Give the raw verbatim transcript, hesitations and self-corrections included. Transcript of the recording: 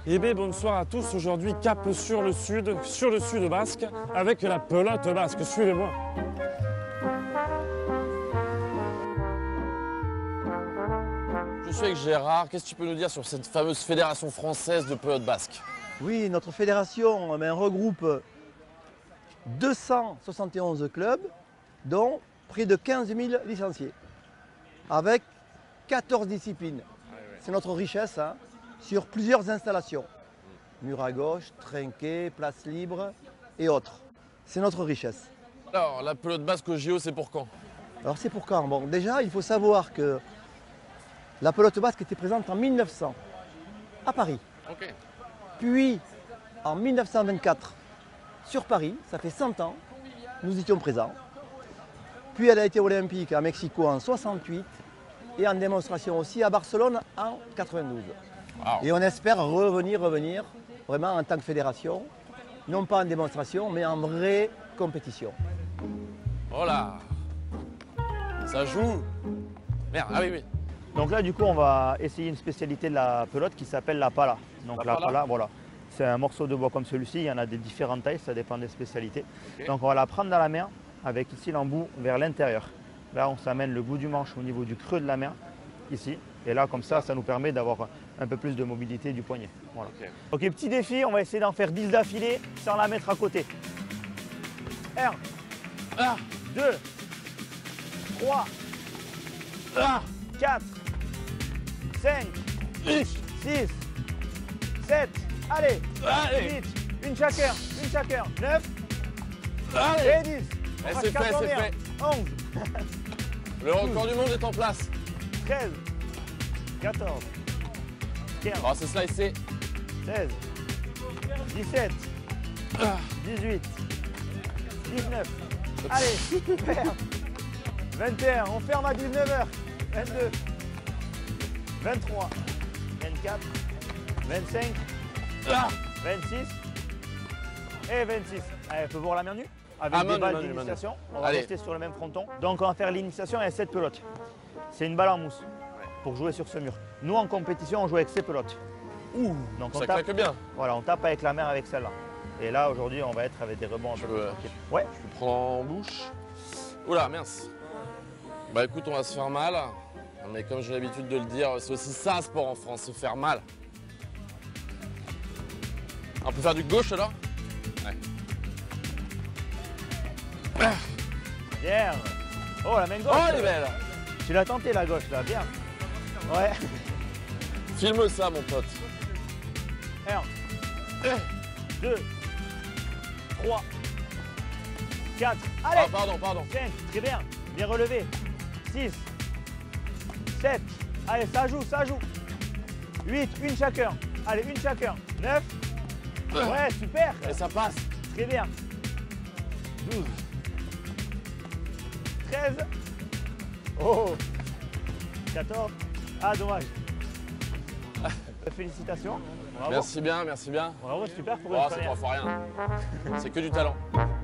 Eh bien, bonsoir à tous. Aujourd'hui, cap sur le sud, sur le sud basque, avec la pelote basque. Suivez-moi. Je suis avec Gérard. Qu'est-ce que tu peux nous dire sur cette fameuse fédération française de pelote basque? Oui, notre fédération eh bien, regroupe deux cent soixante et onze clubs, dont près de quinze mille licenciés, avec quatorze disciplines. C'est notre richesse hein, sur plusieurs installations. Mur à gauche, trinquet, place libre et autres. C'est notre richesse. Alors, la pelote basque au J O, c'est pour quand? Alors c'est pour quand? Bon, déjà, il faut savoir que la pelote basque était présente en mille neuf cents à Paris. Okay. Puis, en mille neuf cent vingt-quatre, sur Paris, ça fait cent ans, nous étions présents. Puis elle a été olympique à Mexico en soixante-huit et en démonstration aussi à Barcelone en quatre-vingt-douze. Wow. Et on espère revenir, revenir vraiment en tant que fédération, non pas en démonstration, mais en vraie compétition. Voilà, ça joue. Merde, ah oui, oui. Donc là, du coup, on va essayer une spécialité de la pelote qui s'appelle la pala. Donc la, la pala, voilà. C'est un morceau de bois comme celui-ci, il y en a des différentes tailles, ça dépend des spécialités. Okay. Donc on va la prendre dans la main avec ici l'embout vers l'intérieur. Là, on s'amène le bout du manche au niveau du creux de la main, ici. Et là, comme ça, ça nous permet d'avoir un peu plus de mobilité du poignet. Voilà. Okay. Ok, petit défi, on va essayer d'en faire dix d'affilée sans la mettre à côté. un, ah. deux, trois, ah. quatre, cinq, six, sept, allez, allez. huit, une chacun, une chacun, neuf, allez. et dix. Eh, c'est fait, c'est fait. onze. Le record du monde est en place. treize, quatorze, quinze, oh, c'est slicé. seize, dix-sept, ah. dix-huit, dix-neuf, allez, super. vingt et un, on ferme à dix-neuf heures. vingt-deux, vingt-trois, vingt-quatre, vingt-cinq, ah. vingt-six et vingt-six. Allez, on peut voir la main nue avec ah, des manu, balles manu, d'initiation. manu. On va Allez. rester sur le même fronton. Donc on va faire l'initiation avec cette pelote. C'est une balle en mousse ouais. pour jouer sur ce mur. Nous en compétition, on joue avec ces pelotes. Ouh, donc ça on tape, claque bien. Voilà, on tape avec la main avec celle-là. Et là aujourd'hui, on va être avec des rebonds un je peu peux, plus tranquilles. Ouais. Je peux prendre en bouche. Oula, mince. Bah écoute, on va se faire mal. Mais comme j'ai l'habitude de le dire, c'est aussi ça un sport en France, se faire mal. On peut faire du gauche alors? Ouais. Bien. Oh, la main gauche. Oh, elle est belle. Tu l'as tenté la gauche là, bien. Ouais. Filme ça, mon pote. un, deux, trois, quatre. Allez. Ah, pardon, pardon. cinq, très bien. Bien relevé. six, sept. Allez, ça joue, ça joue. huit, une chacun. Allez, une chacun. neuf. Ouais, super. Et ça passe. Très bien. douze. treize. Oh. quatorze. Ah, dommage. Félicitations. Bravo. Merci bien, merci bien. Bravo, super pour oh, une c'est première. trois fois rien. C'est que du talent.